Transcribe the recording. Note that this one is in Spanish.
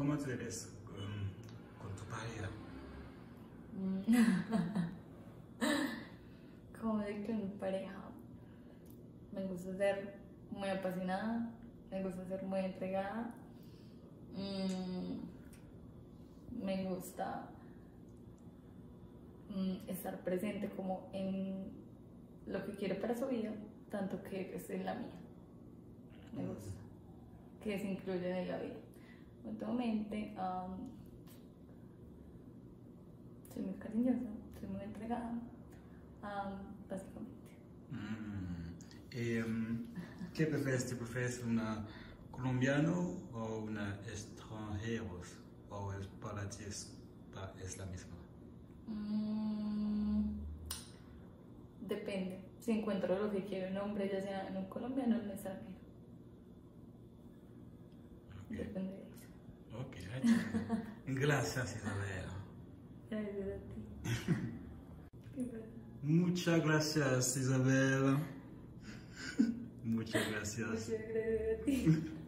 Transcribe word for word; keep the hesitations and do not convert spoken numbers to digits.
¿cómo te ves um, con tu pareja? Como de que mi pareja me gusta ser muy apasionada, me gusta ser muy entregada, mm, me gusta mm, estar presente como en lo que quiere para su vida, tanto que es en la mía. Me gusta que se incluya en la vida. Últimamente um, soy muy cariñosa, soy muy entregada, um, básicamente. Mm. Eh, um, ¿Qué prefieres? ¿Te prefieres una colombiano o una extranjero? ¿O es para ti es, pa- es la misma? Mm, depende. Si encuentro lo que quiero en un hombre, ya sea en un colombiano o en un extranjero. Ok, Depende de eso. ok. Gracias, Isabela. Gracias a ti. Qué bueno. Muchas gracias, Isabela. Muchas gracias. Muchas gracias a ti.